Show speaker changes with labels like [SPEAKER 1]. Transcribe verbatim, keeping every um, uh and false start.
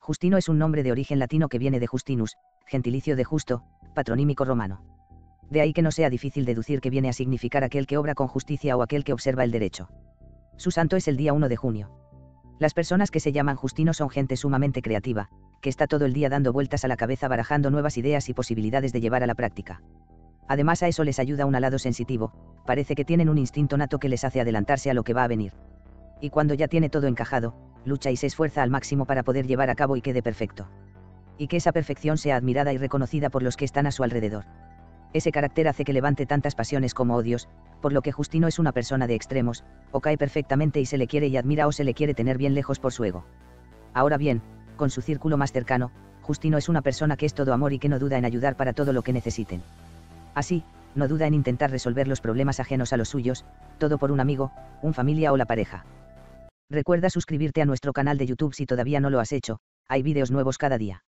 [SPEAKER 1] Justino es un nombre de origen latino que viene de Justinus, gentilicio de justo, patronímico romano. De ahí que no sea difícil deducir que viene a significar aquel que obra con justicia o aquel que observa el derecho. Su santo es el día uno de junio. Las personas que se llaman Justino son gente sumamente creativa, que está todo el día dando vueltas a la cabeza barajando nuevas ideas y posibilidades de llevar a la práctica. Además a eso les ayuda un alado sensitivo, parece que tienen un instinto nato que les hace adelantarse a lo que va a venir. Y cuando ya tiene todo encajado, lucha y se esfuerza al máximo para poder llevar a cabo y quede perfecto. Y que esa perfección sea admirada y reconocida por los que están a su alrededor. Ese carácter hace que levante tantas pasiones como odios, por lo que Justino es una persona de extremos, o cae perfectamente y se le quiere y admira o se le quiere tener bien lejos por su ego. Ahora bien, con su círculo más cercano, Justino es una persona que es todo amor y que no duda en ayudar para todo lo que necesiten. Así, no duda en intentar resolver los problemas ajenos a los suyos, todo por un amigo, un familia o la pareja. Recuerda suscribirte a nuestro canal de YouTube si todavía no lo has hecho, hay vídeos nuevos cada día.